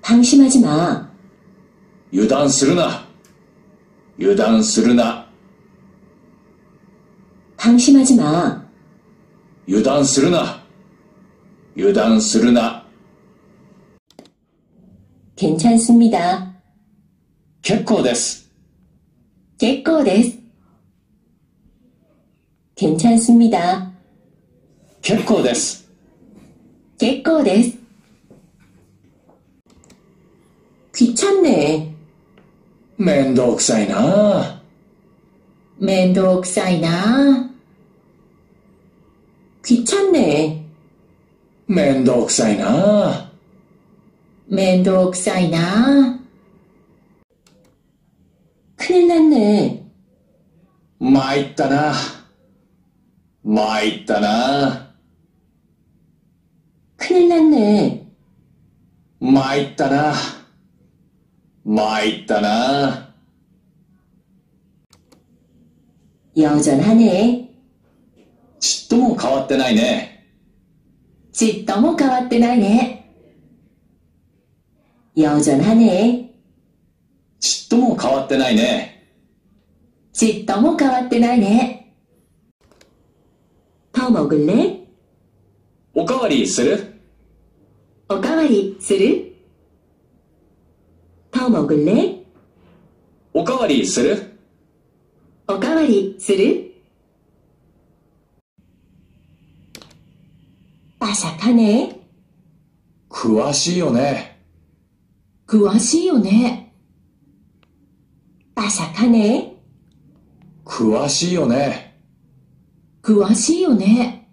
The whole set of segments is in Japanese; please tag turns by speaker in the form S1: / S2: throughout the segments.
S1: 방심하지 마.
S2: 油断するな。油断するな。
S1: 방심하지 마.
S2: 油断するな。油断するな。
S1: 괜찮습니다.
S2: 結構です。
S1: 結構です。괜찮습니다.
S2: 結構です。
S1: 結構です。귀찮네.
S2: めんどくさいな。
S1: めんどくさいな。귀찮네.
S2: めんどくさいな。
S1: めんどくさいな。큰일 났네.
S2: 参ったな。参ったな。
S1: 큰일 났네.
S2: 参ったな。参ったな。
S1: 여전하네.
S2: ちっとも変わってないね。
S1: ちっとも変わってないね。여전하네.
S2: ちっとも変わってないね。
S1: ちっとも変わってないね。더 먹을래?
S2: おかわりする？
S1: おかわりする? 더 먹을래?
S2: おかわりする？
S1: おかわりする? 빠삭하네.
S2: 詳しいよね。
S1: 詳しいよね. 빠삭하네.
S2: 詳しいよね。
S1: 詳しいよね.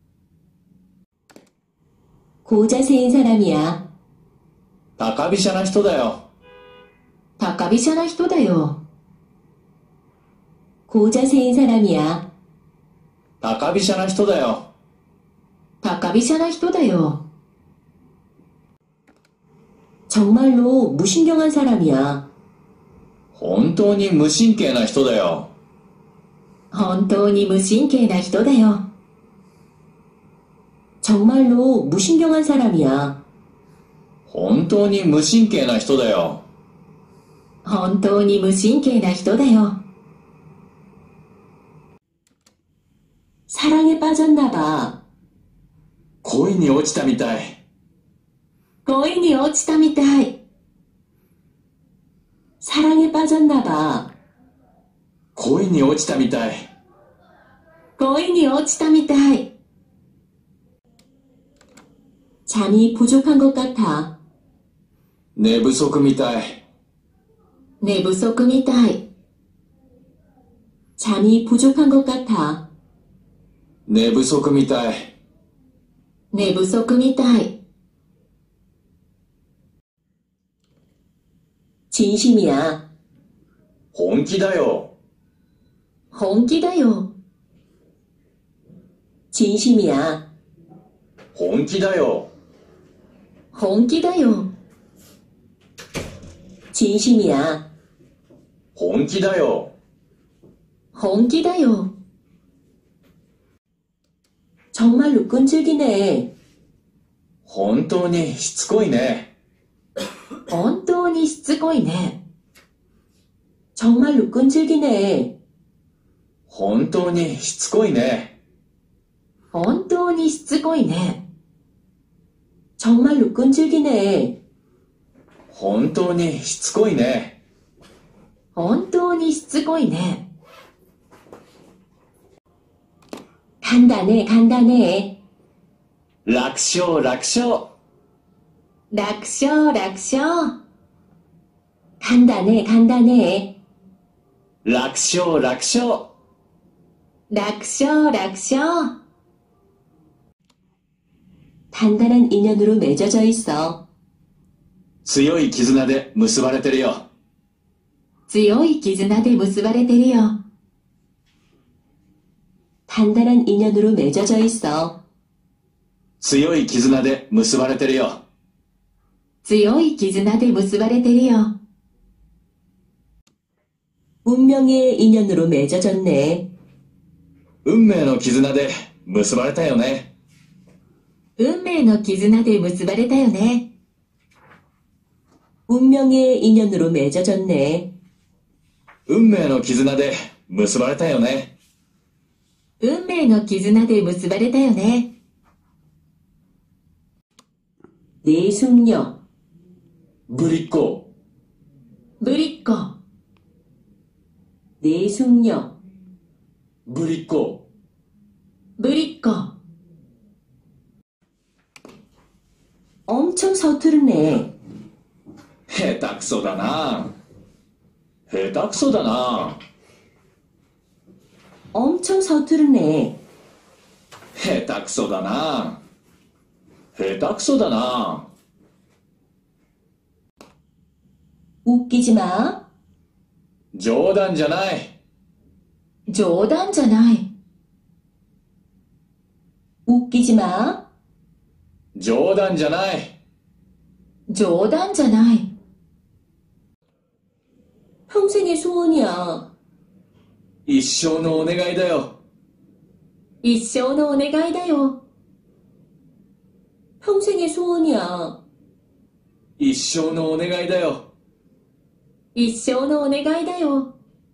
S1: 고자세인 사람이야.
S2: 高飛車な人だよ。
S1: 高飛車な人だよ. 고자세인 사람이야.
S2: 高飛車な人だよ。
S1: 高飛車な人だよ. 정말로 무신경한 사람이야.
S2: 本当に無神経な人だよ。
S1: 本当に無神経な人だよ. 정말로 무신경한 사람이야.
S2: 本当に無神経な人だよ。
S1: 本当に無神経な人だよ. 사랑에 빠졌나 봐.
S2: 恋に落ちたみたい。
S1: 恋に落ちたみたい. 사랑에 빠졌나 봐.
S2: 恋に落ちたみたい。
S1: 恋に落ちたみたい. 잠이 부족한 것 같아.
S2: 寝不足みたい。
S1: 寝不足みたい. 잠이 부족한 것 같아.
S2: 寝不足みたい。
S1: 寝不足みたい. 진심이야.
S2: 本気だよ。
S1: 本気だよ. 진심이야.
S2: 本気だよ。
S1: 本気だよ. 진심이야.
S2: 本気だよ。
S1: 本気だよ. 정말로 끈질기네.
S2: 本当にしつこいね。
S1: 本当にしつこいね. 정말로 끈질기네.
S2: 本当にしつこいね。
S1: 本当にしつこいね. 정말로 끈질기네.
S2: 本当にしつこいね。
S1: 本当にしつこいね. 간단해, 간단해.
S2: 楽勝楽勝。
S1: 楽勝、楽勝. 간단해, 간단해.
S2: 楽勝楽勝。
S1: 楽勝、楽勝. 단단한 인연으로 맺어져 있어.
S2: 強い絆で結ばれてるよ。
S1: 強い絆で結ばれてるよ. 단단한 인연으로 맺어져 있어.
S2: 強い絆で結ばれてるよ。
S1: 強い絆で結ばれてるよ. 운명의 인연으로 맺어졌네.
S2: 運命の絆で結ばれたよね。
S1: 運命の絆で結ばれたよね. 운명의 인연으로 맺어졌네.
S2: 運命の絆で結ばれたよね。
S1: 運命の絆で結ばれたよね。내숙녀,
S2: ぶりっ子、
S1: ぶりっ子。내숙녀,
S2: ぶりっ子、
S1: ぶりっ子。엄청 서투르네.
S2: 下手くそだな。下手くそだな。
S1: 엄청 서투르네.
S2: 下手くそだな。下手くそだな。
S1: 웃기지 마.
S2: 冗談じゃない。
S1: 冗談じゃない. 웃기지 마.
S2: 冗談じゃない。
S1: 冗談じゃない. 평생의 소원이야.
S2: 一生のお願いだよ。
S1: 一生のお願いだよ. 평생의 소원이야.
S2: 一生のお願いだよ。
S1: 一生のお願いだよ.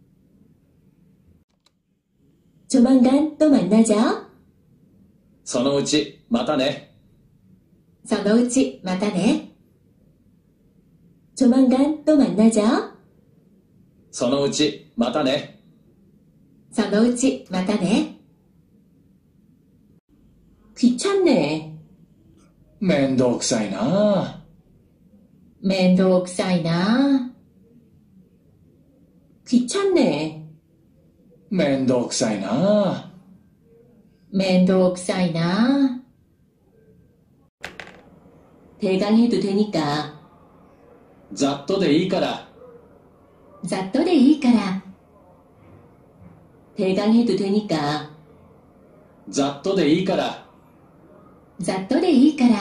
S1: 조만간 또 만나자.
S2: そのうち、またね。
S1: そのうちまたね. 조만간 또 만나자.
S2: そのうち、またね。
S1: そのうちまたね. 귀찮네.
S2: めんどくさいな。
S1: 面倒くさいな. 귀찮네.
S2: めんどくさいな。
S1: 面倒くさいな. 대강 해도 되니까.
S2: ざっとでいいから。
S1: ざっとでいいから. 대강 해도 되니까.
S2: ざっとでいいから。
S1: ざっとでいいから.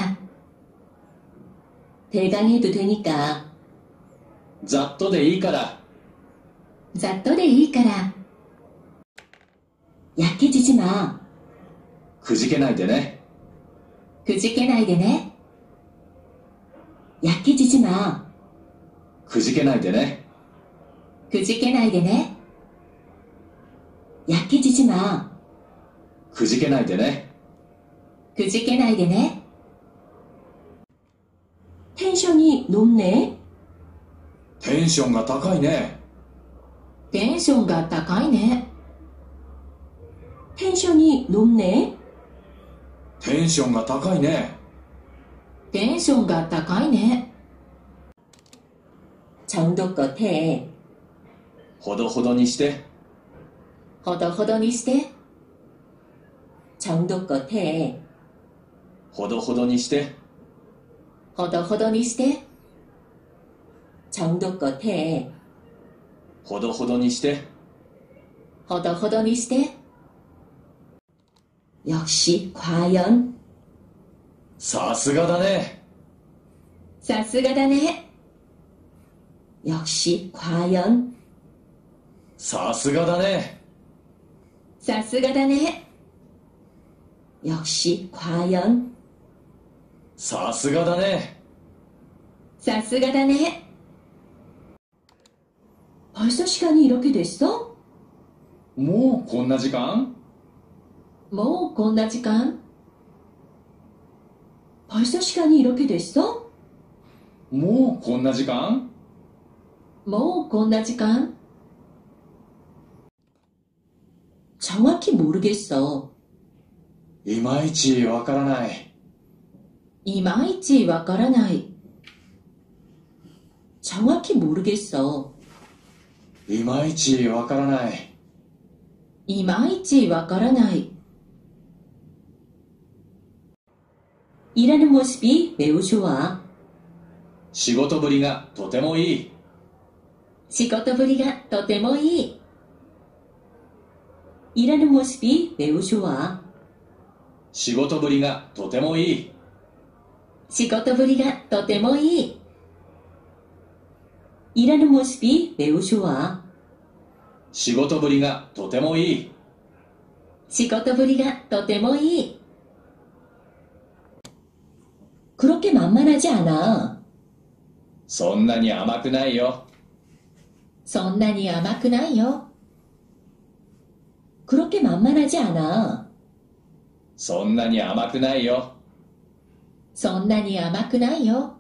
S1: 대강 해도 되니까.
S2: ざっとでいいから。
S1: ざっとでいいから. 약해지지 마.
S2: くじけないでね。
S1: くじけないでね. 약해지지 마.
S2: くじけないでね。
S1: くじけないでね. 약해지지 마.
S2: くじけないでね。
S1: くじけないでね. 텐션이 높네.
S2: テンションが高いね。
S1: テンションが高いね. 텐션이 높네.
S2: テンションが高いね。
S1: テンションが高いね. 정도껏 해.
S2: ほどほどにして。
S1: ほどほどにして. 정도껏 해.
S2: ほどほどにして。
S1: ほどほどにして. 정도껏 해.
S2: ほどほどにして。
S1: ほどほどにして. 역시 과연.
S2: さすがだね。
S1: さすがだね. 역시 과연.
S2: さすがだね。
S1: さすがだね. 역시 과연.
S2: さすがだね。
S1: さすがだね. 벌써 시간이 이렇게 됐어?
S2: もうこんな時間？
S1: もうこんな時間? 벌써 시간이 이렇게 됐어?
S2: もうこんな時間？
S1: もうこんな時間? 정확히 모르겠어.
S2: いまいちわからない。
S1: いまいちわからない. 정확히 모르겠어.
S2: いまいちわからない。
S1: いまいちわからない. 일하는 모습이 매우 좋아.
S2: 仕事ぶりがとてもいい。
S1: 仕事ぶりがとてもいい. 일하는 모습이 매우 좋아.
S2: 仕事ぶりがとてもいい。
S1: 仕事ぶりがとてもいい. 일하는 모습이 매우 좋아.
S2: 仕事ぶりがとてもいい。
S1: 仕事ぶりがとてもいい. 그렇게 만만하지 않아.
S2: そんなに甘くないよ。
S1: そんなに甘くないよ。그렇게 만만하지 않아.
S2: そんなに甘くないよ。
S1: そんなに甘くないよ.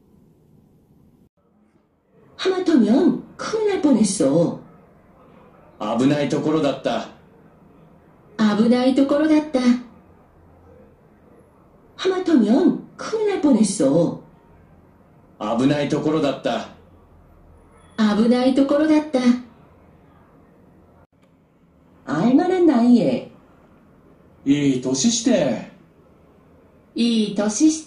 S1: 하마터면 큰일 날 뻔했어.
S2: 危ないところだった。
S1: 危ないところだった. 하마터면 큰일 날 뻔했어.
S2: 危ないところだった。
S1: 危ないところだった. 알만한 나이에.
S2: いい年して。
S1: いい年して.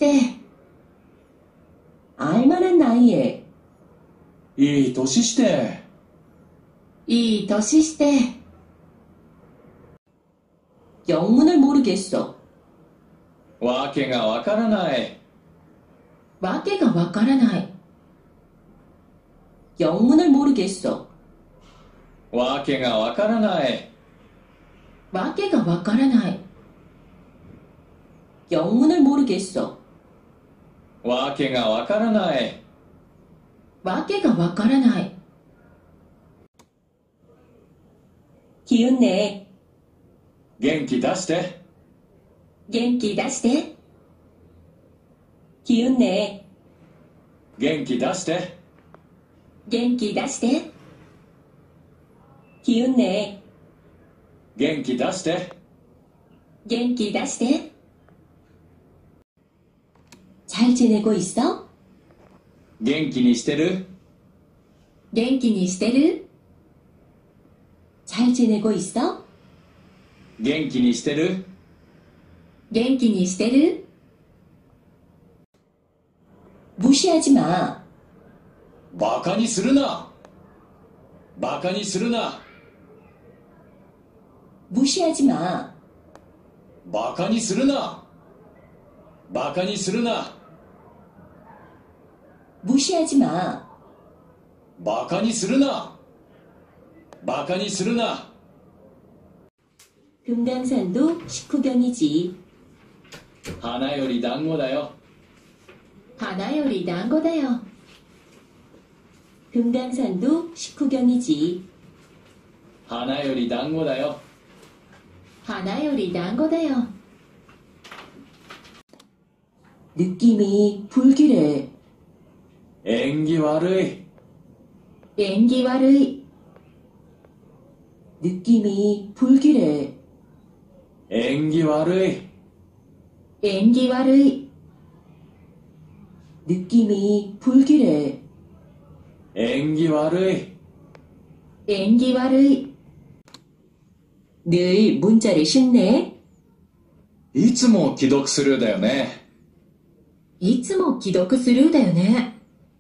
S1: 알만한 나이에.
S2: いい年して。
S1: いい年して. 영문을 모르겠어.
S2: わけがわからない。
S1: わけがわからない. 영문을 모르겠어.
S2: わけがわからない。
S1: わけがわからない. 영문을 모르겠어.
S2: わけがわからない。
S1: わけがわからない. 기운내.
S2: 元気出して。
S1: 元気出して. 기운내.
S2: 元気出して。
S1: 元気出して. 기운내.
S2: 元気出して。
S1: 元気出して. 잘 지내고 있어?
S2: 元気にしてる？
S1: 元気にしてる? 잘 지내고 있어?
S2: 元気にしてる？
S1: 元気にしてる? 무시하지 마.
S2: バカにするな。バカにするな。
S1: 무시하지 마.
S2: バカにするな。バカにするな。
S1: 무시하지 마.
S2: バカにするな。バカにするな。
S1: 금강산도 식후경이지.
S2: 花より団子だよ。
S1: 花より団子だよ. 금강산도 식후경이지.
S2: 花より団子だよ。
S1: 花より団子だよ. 느낌이 불길해.
S2: 縁起悪い。
S1: 縁起悪い. 느낌이 불길해.
S2: 縁起悪い。
S1: 縁起悪い. 느낌이 불길해.
S2: 縁起悪い。
S1: 縁起悪い. 늘 문자를 씹네.
S2: いつも既読スルーだよね。
S1: いつも既読スルーだよね.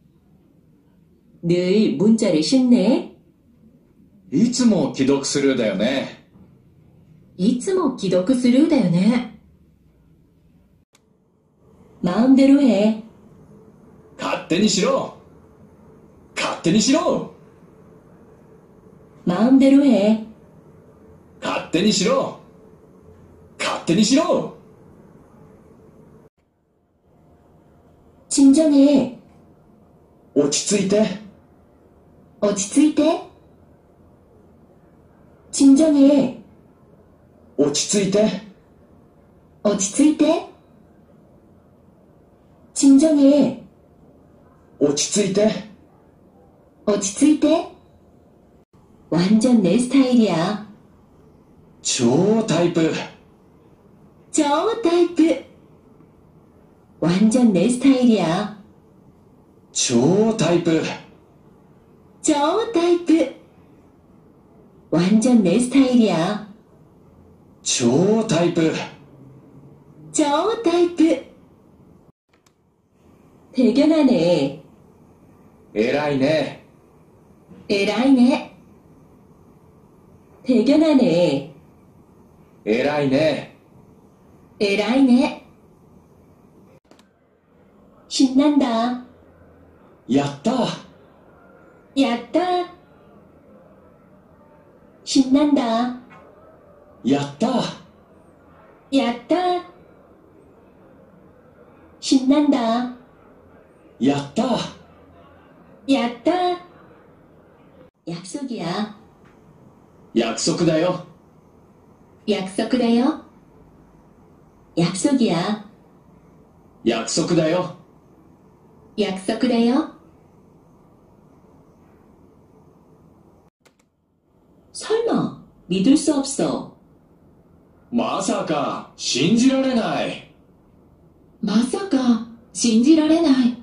S1: 늘 문자를 씹네.
S2: いつも既読スルーだよね。
S1: いつも既読スルーだよね. 마음대로 해.
S2: 勝手にしろ。勝手にしろ。
S1: 마음대로 해.
S2: 勝手にしろ。勝手にしろ。
S1: 진정해.
S2: 落ち着いて。
S1: 落ち着いて. 진정해.
S2: 落ち着いて。
S1: 落ち着いて. 진정해.
S2: 落ち着いて。
S1: 落ち着いて. 완전 내 스타일이야.
S2: 超タイプ。
S1: 저 타입. 완전 내 스타일이야.
S2: 超タイプ。
S1: 저 타입. 완전 내 스타일이야.
S2: 超タイプ。
S1: 저 타입. 대견하네.
S2: 偉いね。
S1: 에라이네. 대견하네.
S2: 偉いね。
S1: 에라이네. 신난다.
S2: やった。
S1: 야따. 신난다.
S2: やった。
S1: 야따. 신난다.
S2: やった。
S1: やったー。약속이야.
S2: 約束だよ。
S1: 약속だよ. 약속이야.
S2: 約束だよ。
S1: 약속だよ. 설마, 믿을 수 없어.
S2: まさか、信じられない。
S1: 마사가, 信じられない.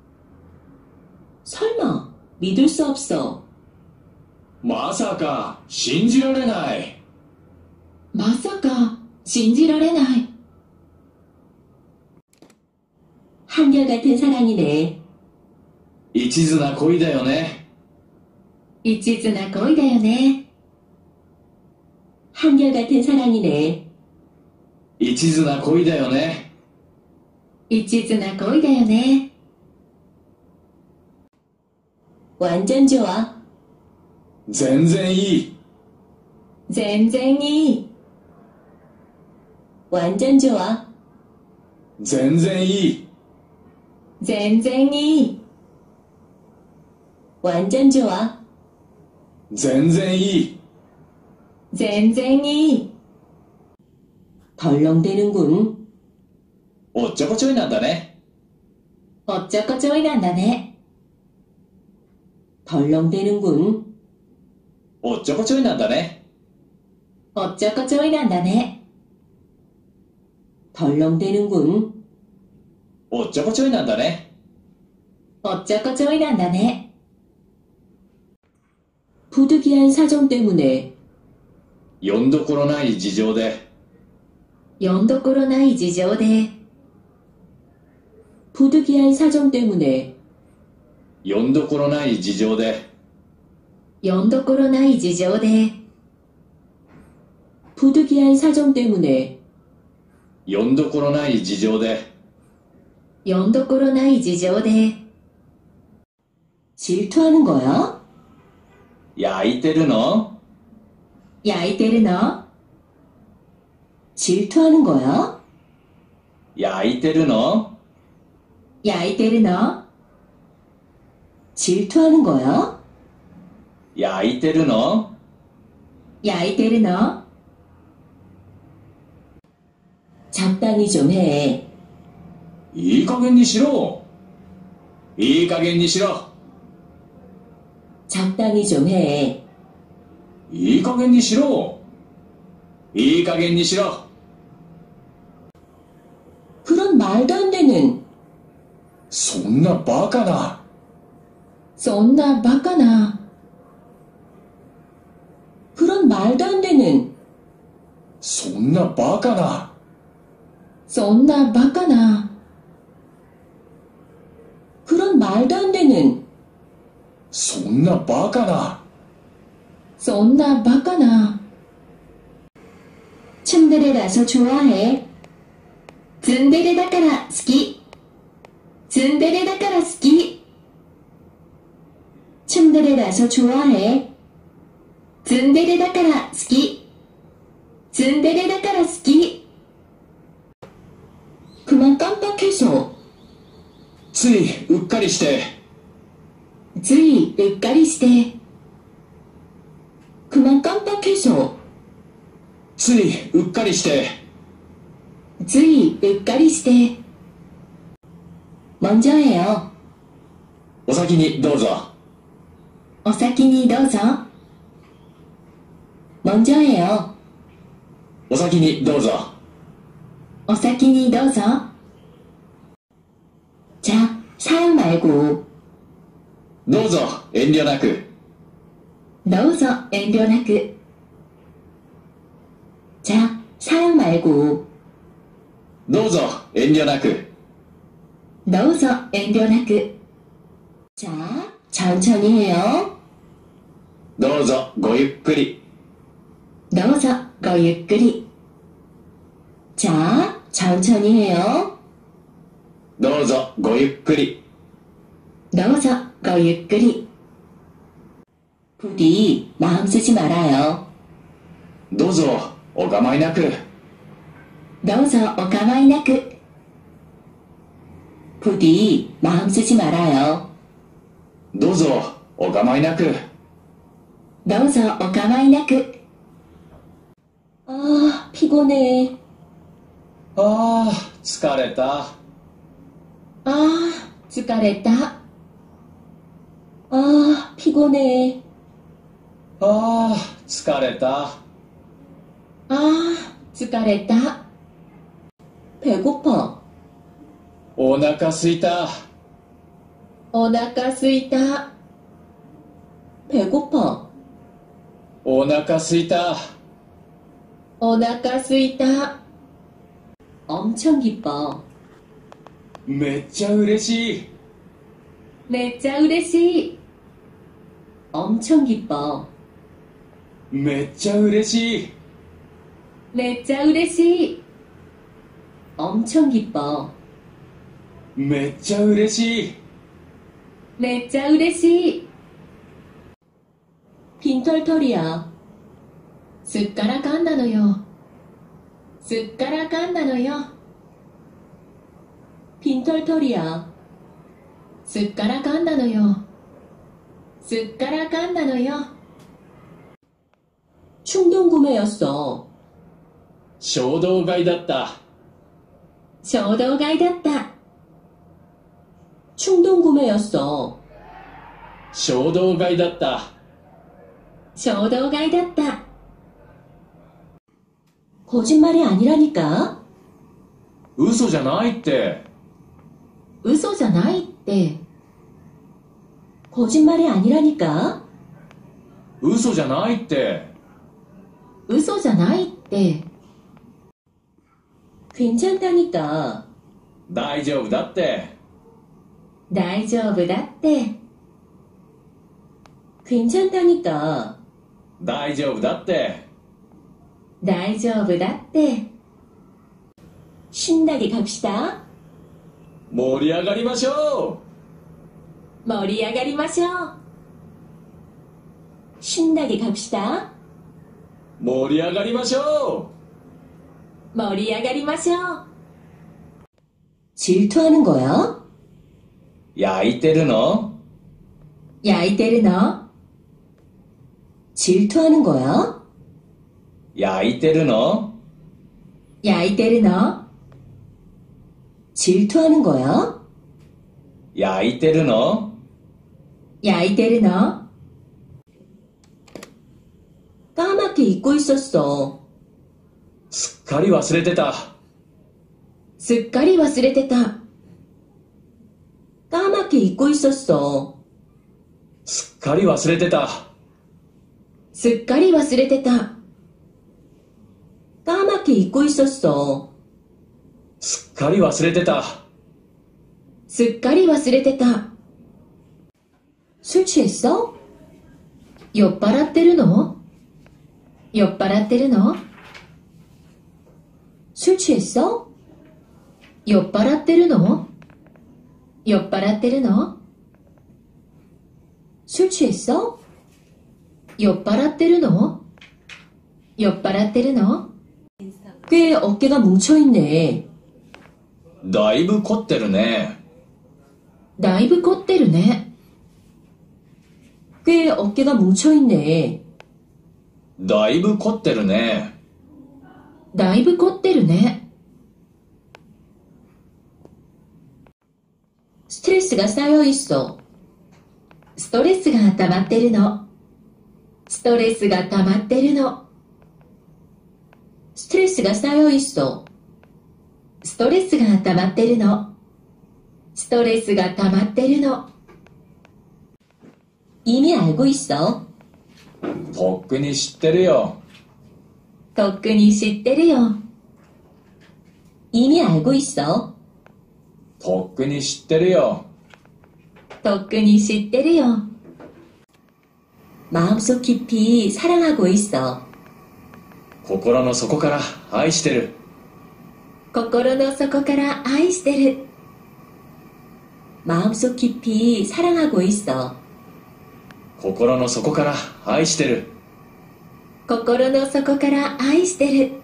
S1: 설마, 믿을 수 없어.
S2: まさか、信じられない。
S1: 마사가, 信じられない. 한결같은 사랑이네.
S2: 一途な恋だよね。
S1: 이치즈나 거의だよね. 한결같은 사랑이네.
S2: 一途な恋だよね。
S1: 이치즈나 거의だよね. 완전 좋아.
S2: 全然いい。
S1: 젠쟁이. 완전 좋아.
S2: 全然いい。
S1: 젠쟁이. 완전 좋아.
S2: 全然いい。
S1: 젠쟁이. 덜렁대는군.
S2: おっちょこちょいなんだね。
S1: 어쩌고저쩌이 난다네. 덜렁대는군.
S2: おっちょこちょいなんだね。
S1: 어쩌고저쩌이 난다네. 덜렁대는군.
S2: おっちょこちょいなんだね。
S1: 어쩌고저쩌이 난다네. 부득이한 사정 때문에.
S2: よんどころない事情で。
S1: 연도꾸로 나이 지저대. 부득이한 사정 때문에.
S2: よんどころない事情で。
S1: 연도꾸로 나이 지저대. 부득이한 사정 때문에.
S2: よんどころない事情で。
S1: 연도꾸로 나이 지저대. 질투하는 거야?
S2: 焼いてるの？
S1: 야이테르 너? 질투하는 거야?
S2: 焼いてるの？
S1: 야이테르 너? 질투하는 거야?
S2: 焼いてるの？
S1: 야이테르 너? 적당히 좀 해.
S2: いい加減にしろ。いい加減にしろ。
S1: 적당히 좀 해.
S2: いい加減にしろ。いい加減にしろ。
S1: 그런 말도 안 되는.
S2: そんなバカな。
S1: 쏜나 바까나. 그런 말도 안 되는.
S2: そんなバカな。
S1: 쏜나 바까나. 그런 말도 안 되는.
S2: そんなバカな。
S1: 쏜나 바까나. 츤데레라서 좋아해. 츤데레다까라 好き. 츤데레다까라 好き. 츤데레라서 좋아해. 츤데레다까라 好き. 츤데레다까라 好き. 그만 깜빡해서.
S2: ついうっかりして。
S1: 즈이 으까리시대. 그만 깜빡해서.
S2: ついうっかりして。
S1: 즈이 으까리시대. 먼저 해요.
S2: お先にどうぞ。
S1: 어사키니 도저. 먼저 해요.
S2: お先にどうぞ。
S1: 어사키니 도저. 자, 사양 말고.
S2: どうぞ遠慮なく。
S1: 넣어서遠慮なく. 자, 사양 말고.
S2: どうぞ遠慮なく。
S1: 넣어서遠慮なく. 자, 천천히 해요.
S2: どうぞごゆっくり。
S1: 넣어서 거유끌이. 자, 천천히 해요.
S2: どうぞごゆっくり。
S1: 넣어서 거유끌이. 부디 마음 쓰지 말아요.
S2: どうぞお構いなく。
S1: 넣어서 오가마이나크. 부디 마음 쓰지 말아요.
S2: どうぞお構いなく。
S1: どうぞお構いなく。피곤해.
S2: 疲れた。
S1: 疲れた. 피곤해.
S2: 疲れた。
S1: 疲れた. 배고파.
S2: お腹すいた。
S1: お腹すいた. 배고파.
S2: お腹すいた。
S1: お腹すいた. 엄청 기뻐.
S2: めっちゃ嬉しい。
S1: めっちゃ嬉しい. 엄청 기뻐.
S2: めっちゃ嬉しい。
S1: めっちゃ嬉しい. 엄청 기뻐.
S2: めっちゃ嬉しい。
S1: めっちゃ嬉しい. 빈털털이야. すっからかんなのよ。すっからかんなのよ。빈털털이야. すっからかんなのよ。すっからかんなのよ。충동구매였어.
S2: 衝動買いだった。
S1: 衝動買いだった. 충동구매였어.
S2: 衝動買いだった。
S1: 衝動買いだった. 거짓말이 아니라니까.
S2: 嘘じゃないって。
S1: 嘘じゃないって. 거짓말이 아니라니까.
S2: 嘘じゃないって。
S1: 嘘じゃないって. 괜찮다니까.
S2: 大丈夫だって。
S1: 大丈夫だって. 괜찮다니까.
S2: 大丈夫だって。
S1: 大丈夫だって. 신나게 갑시다.
S2: 盛り上がりましょ
S1: 盛り上がりましょう. 신나게 갑시다.
S2: う。盛り上がりましょ
S1: 盛り上がりましょう. 질투하는 거야?
S2: う。焼いてるの？
S1: 焼いてるの? 질투하는 거야?
S2: 焼いてるの？
S1: 焼いてるの? 질투하는 거야?
S2: 焼いてるの？
S1: 焼いてるの? 까맣게 잊고 있었어.
S2: すっかり忘れてた。
S1: すっかり忘れてた. 까맣게 잊고 있었어.
S2: すっかり忘れてた。
S1: すっかり忘れてた. 까맣게 잊고 있었어.
S2: すっかり忘れてた。
S1: すっかり忘れてた. 술 취했어? 酔っ払ってるの? 酔っ払ってるの? 술 취했어? 酔っ払ってるの? 酔っ払ってるの? 술 취했어? 酔っ払ってるの? 酔っ払ってるの? 꽤 어깨가 뭉쳐있네.
S2: だいぶ凝ってるね。
S1: だいぶ凝ってるね. 꽤 어깨가 뭉쳐있네.
S2: だいぶ凝ってるね。
S1: だいぶ凝ってるね. 스트레스가 쌓여있어. ストレスが溜まってるの. ストレスが溜まってるの. 스트레스가 쌓여있어. ストレスが溜まってるの. ストレスが溜まってるの. 이미 알고 있어.
S2: とっくに知ってるよ。
S1: とっくに知ってるよ. 이미 알고 있어.
S2: とっくに知ってるよ。
S1: とっくに知ってるよ. 마음속 깊이 사랑하고 있어.
S2: 心の底から愛してる。
S1: 心の底から愛してる. 마음속 깊이 사랑하고 있어.
S2: 心の底から愛してる。
S1: 心の底から愛してる.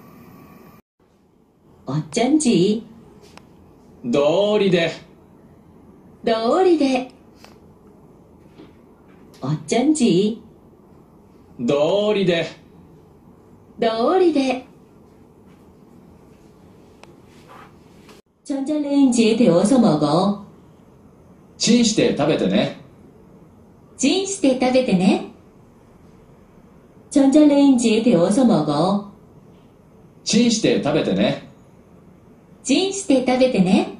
S1: 어쩐지.
S2: 道理で。
S1: 道理で.
S3: 어쩐지.
S2: 道理で。
S1: 道理で。
S3: 전자레인지에 데워서 먹어.
S2: チンして食べてね。
S1: チンして食べてね。
S3: 전자레인지에 데워서 먹어.
S2: チンして食べてね。
S1: チンして食べてね。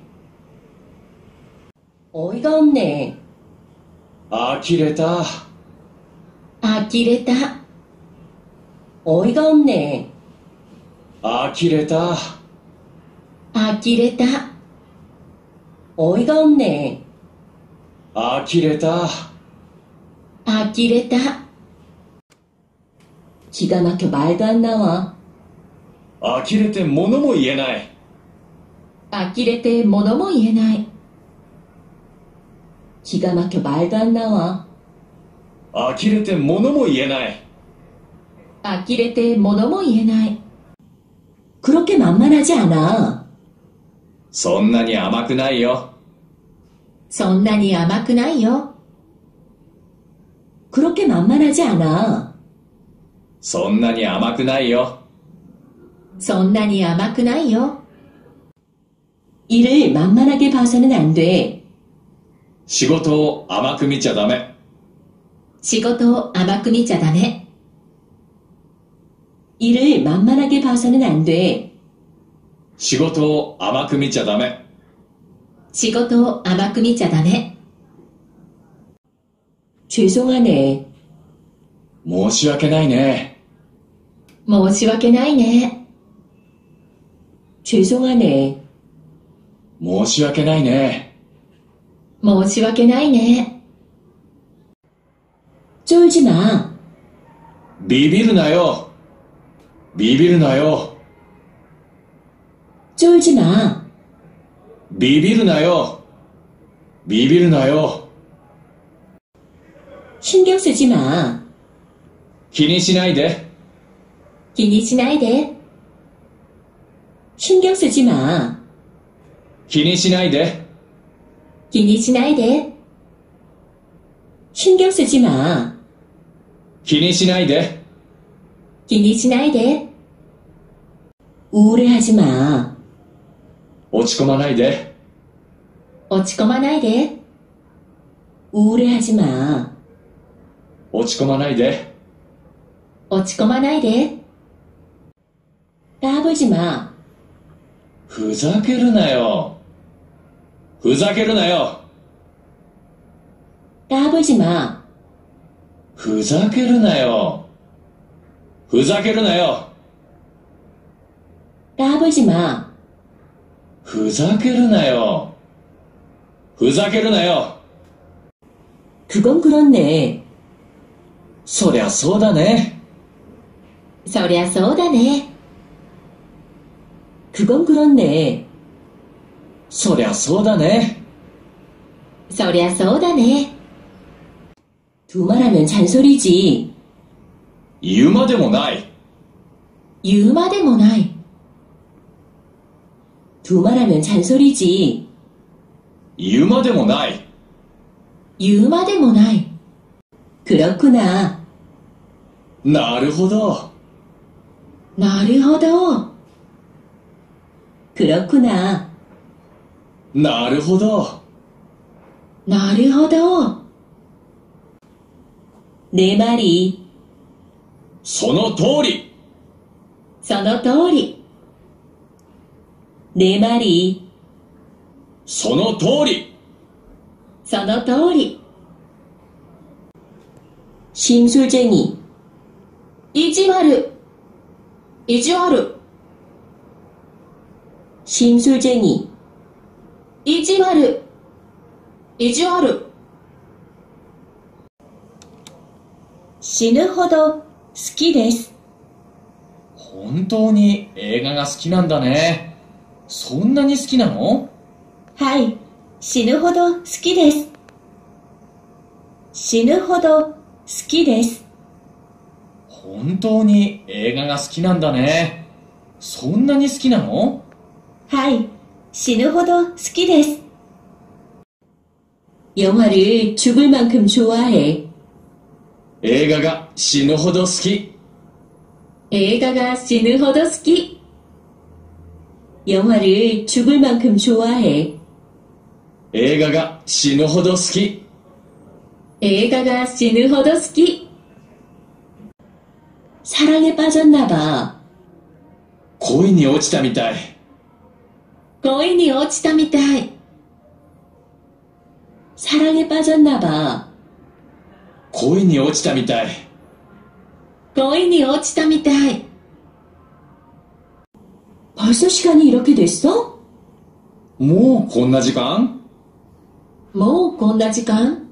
S3: 어이가 없네.
S2: 呆れた。
S1: 呆れた。
S3: 어이가 없네.
S2: 呆れた。
S1: 呆れた。
S3: 어이가 없네.
S2: 呆れた。
S1: 呆れた。
S3: 기가 막혀 말도 안 나와.
S2: 呆れて物も言えない。
S1: 呆れて物も言えない。
S3: 기가 막혀 말도 안 나와.
S2: 呆れて物も言えない。
S1: 呆れて物も言えない。
S3: 그렇게 만만하지 않아.
S2: そんなに甘くないよ。
S1: そんなに甘くないよ。
S3: 그렇게 만만하지 않아.
S2: そんなに甘くないよ。
S1: そんなに甘くないよ。
S3: 일을 만만하게 봐서는 안 돼.
S2: 仕事を甘く見ちゃダメ。
S1: 仕事を甘く見ちゃダメ。
S3: 일을 만만하게 봐서는 안 돼.
S2: 仕事を甘く見ちゃダメ。
S1: 仕事を甘く見ちゃダメ。
S3: 죄송하네.
S2: 申し訳ないね。
S1: 申し訳ないね。
S3: 죄송하네.
S2: 申し訳ないね。
S1: 申し訳ないね。
S3: 쫄지 마.
S2: ビビるなよ。ビビるなよ。
S3: 쫄지 마.
S2: ビビるなよ。ビビるなよ。
S3: 신경 쓰지 마.
S2: 気にしないで。
S1: 気にしないで。
S3: 신경 쓰지 마.
S2: 気にしないで。
S1: 気にしないで。
S3: 신경 쓰지 마.
S2: 気にしないで。
S1: 気にしないで。
S3: 우울해하지 마.
S2: 落ち込まないで。
S1: 落ち込まないで。
S3: 우울해하지 마.
S2: 落ち込まないで。
S1: 落ち込まないで。
S3: 까불지 마.
S2: ふざけるなよ。ふざけるなよ。
S3: 까불지 마.
S2: ふざけるなよ。ふざけるなよ。
S3: 까불지 마.
S2: ふざけるなよ。ふざけるなよ。
S3: 그건 그렇네.
S2: そりゃそうだね。
S1: そりゃそうだね。
S3: 그건 그렇네.
S2: そりゃそうだね。
S1: そりゃそうだね。
S3: 두말하면 잔소리지.
S2: 言うまでもない。
S1: 言うまでもない。
S3: 두말하면 잔소리지.
S2: 言うまでもない。
S1: 言うまでもない。
S3: 그렇구나.
S2: なるほど。
S1: なるほど。
S3: 그렇구나.
S2: なるほど。
S1: なるほど。
S3: 내 말이.
S2: その通り。
S1: その通り。
S3: 내 말이.
S2: その通り。
S1: その通り。
S3: 심술쟁이.
S1: 意地悪。意地悪。
S3: 심술쟁이.
S1: 意地悪。意地悪。
S3: 死ぬほど好きです。
S2: 本当に映画が好きなんだね。そんなに好きなの？
S3: はい、死ぬほど好きです。死ぬほど好きです。
S2: 本当に映画が好きなんだね。そんなに好きなの？
S3: はい、死ぬほど好きです。영화를 죽을 만큼 좋아해.
S2: 映画が死ぬほど好き。
S1: 映画が死ぬほど好き。
S3: 영화를 죽을 만큼 좋아해.
S2: 映画が死ぬほど好き。
S1: 映画が死ぬほど好き。
S3: 사랑에 빠졌나 봐.
S2: 恋に落ちたみたい。
S1: 恋に落ちたみたい。
S3: 사랑에 빠졌나 봐.
S2: 恋に落ちたみたい。
S1: 恋に落ちたみたい。
S3: 벌써 시간이 이렇게 됐어?
S2: もうこんな時間？
S1: もうこんな時間？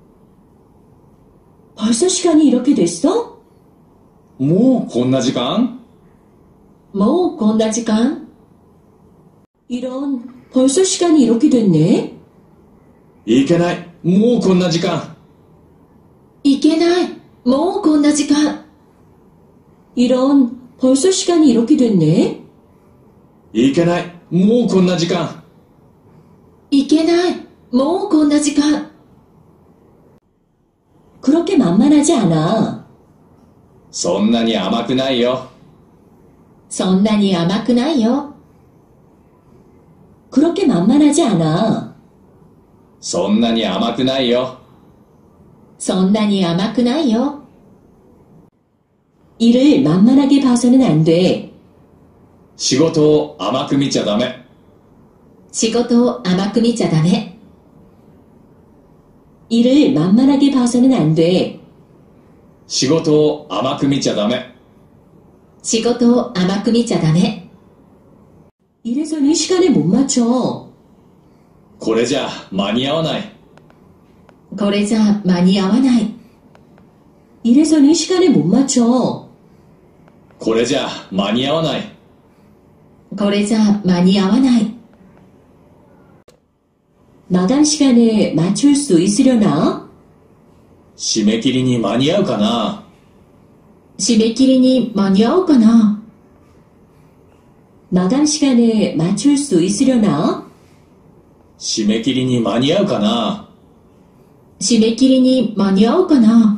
S3: 벌써 시간이 이렇게 됐어?
S2: もうこんな時間？
S1: もうこんな時間？
S3: 이런, 벌써 시간이 이렇게 됐네?
S2: いけない。もうこんな時間。
S1: いけない。もうこんな時間。
S3: 이런, 벌써 시간이 이렇게 됐네?
S2: いけない。もうこんな時間。
S1: いけない。もうこんな時間。
S3: 그렇게 만만하지 않아.
S2: そんなに甘くないよ。
S1: そんなに甘くないよ。
S3: 그렇게 만만하지 않아.
S2: そんなに甘くないよ。
S1: そんなに甘くないよ。
S3: 일을 만만하게 봐서는 안 돼.
S2: 仕事を甘く見ちゃダメ。
S1: 仕事を甘く見ちゃダメ。
S3: 일을 만만하게 봐서는 안 돼.
S2: 仕事を甘く見ちゃダメ。
S1: 仕事を甘く見ちゃダメ。
S3: 이래서는 시간에 못 맞춰.
S2: これじゃ間に合わない。
S1: これじゃ間に合わない。
S3: 이래서는 시간에 못 맞춰.
S2: これじゃ間に合わない。
S1: これじゃ間に合わない。
S3: 마감 시간에 맞출 수 있으려나?
S2: 締め切りに間に合うかな。
S1: 締め切りに間に合うかな。
S3: 마감 시간에 맞출 수 있으려나?
S2: 締め切りに間に合うかな。
S1: 締め切りに間に合うかな。